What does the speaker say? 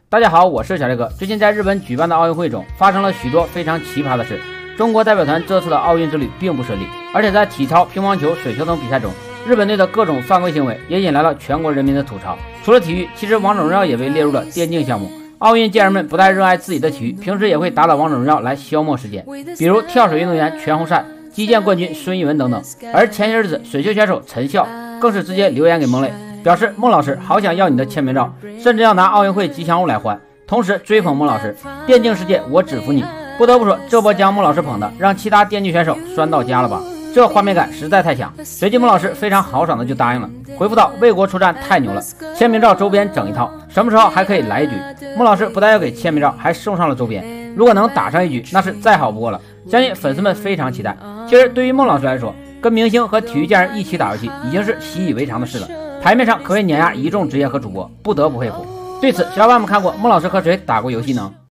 大家好，我是小雷哥。最近在日本举办的奥运会中，发生了许多非常奇葩的事。中国代表团这次的奥运之旅并不顺利，而且在体操、乒乓球、水球等比赛中，日本队的各种犯规行为也引来了全国人民的吐槽。除了体育，其实王者荣耀也被列入了电竞项目。奥运健儿们不但热爱自己的体育，平时也会打打王者荣耀来消磨时间，比如跳水运动员全红婵、击剑冠军孙艺文等等。而前些日子，水球选手陈笑更是直接留言给孟磊，表示孟老师好想要你的签名照，甚至要拿奥运会吉祥物来换，同时追捧孟老师，电竞世界我只服你。不得不说，这波将孟老师捧的让其他电竞选手酸到家了吧，这画面感实在太强。随即孟老师非常豪爽的就答应了，回复道为国出战太牛了，签名照周边整一套，什么时候还可以来一局。孟老师不但要给签名照，还送上了周边，如果能打上一局那是再好不过了，相信粉丝们非常期待。其实对于孟老师来说，跟明星和体育健人一起打游戏已经是习以为常的事了，台面上可以碾压一众职业和主播，不得不佩服。对此，小伙伴们看过孟老师和谁打过游戏呢？